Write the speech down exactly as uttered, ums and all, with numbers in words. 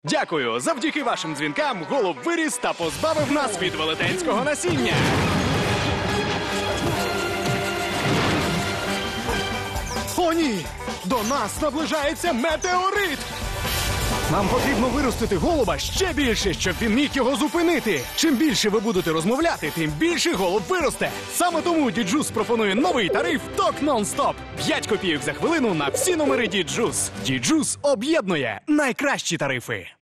Дякую! Завдяки вашим дзвінкам голуб виріс та позбавив нас від велетенського насіння. О, ні! До нас наближається метеорит! Нам потрібно виростити голуба ще більше, щоб він міг його зупинити. Чим більше ви будете розмовляти, тим більше голуб виросте. Саме тому Діджус пропонує новий тариф «Ток нон-стоп». п'ять копійок за хвилину на всі номери Діджус. Діджус об'єднує найкращі тарифи.